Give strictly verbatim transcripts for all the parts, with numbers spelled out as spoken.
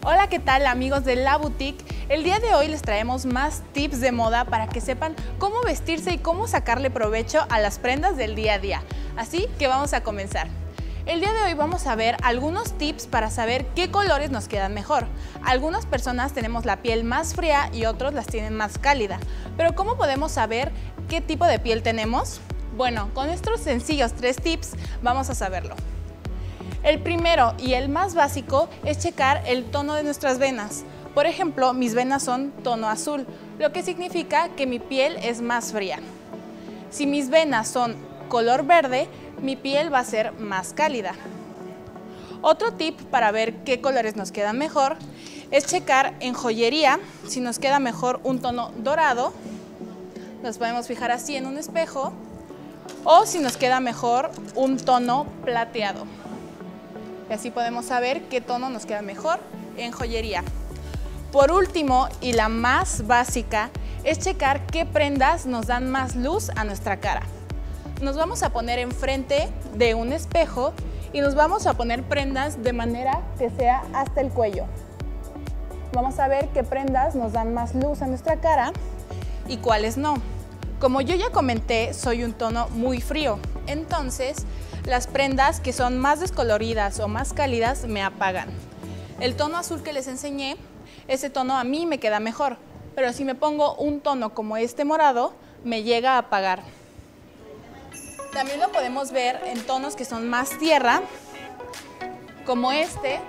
Hola, ¿qué tal amigos de La Boutique? El día de hoy les traemos más tips de moda para que sepan cómo vestirse y cómo sacarle provecho a las prendas del día a día. Así que vamos a comenzar. El día de hoy vamos a ver algunos tips para saber qué colores nos quedan mejor. Algunas personas tenemos la piel más fría y otros las tienen más cálida. Pero ¿cómo podemos saber qué tipo de piel tenemos? Bueno, con estos sencillos tres tips vamos a saberlo. El primero y el más básico es checar el tono de nuestras venas. Por ejemplo, mis venas son tono azul, lo que significa que mi piel es más fría. Si mis venas son color verde, mi piel va a ser más cálida. Otro tip para ver qué colores nos quedan mejor es checar en joyería si nos queda mejor un tono dorado. Nos podemos fijar así en un espejo, o si nos queda mejor un tono plateado. Y así podemos saber qué tono nos queda mejor en joyería. Por último, y la más básica, es checar qué prendas nos dan más luz a nuestra cara. Nos vamos a poner enfrente de un espejo y nos vamos a poner prendas de manera que sea hasta el cuello. Vamos a ver qué prendas nos dan más luz a nuestra cara y cuáles no. Como yo ya comenté, soy un tono muy frío, entonces las prendas que son más descoloridas o más cálidas me apagan. El tono azul que les enseñé, ese tono a mí me queda mejor, pero si me pongo un tono como este morado, me llega a apagar. También lo podemos ver en tonos que son más tierra, como este,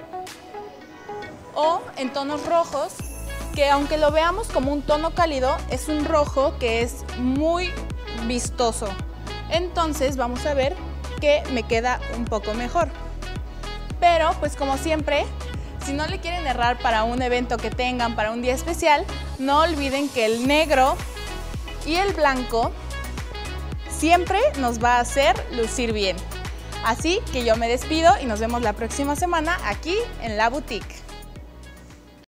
o en tonos rojos, que aunque lo veamos como un tono cálido, es un rojo que es muy vistoso. Entonces vamos a ver que me queda un poco mejor. Pero pues como siempre, si no le quieren errar para un evento que tengan, para un día especial, no olviden que el negro y el blanco siempre nos va a hacer lucir bien. Así que yo me despido y nos vemos la próxima semana aquí en La Boutique.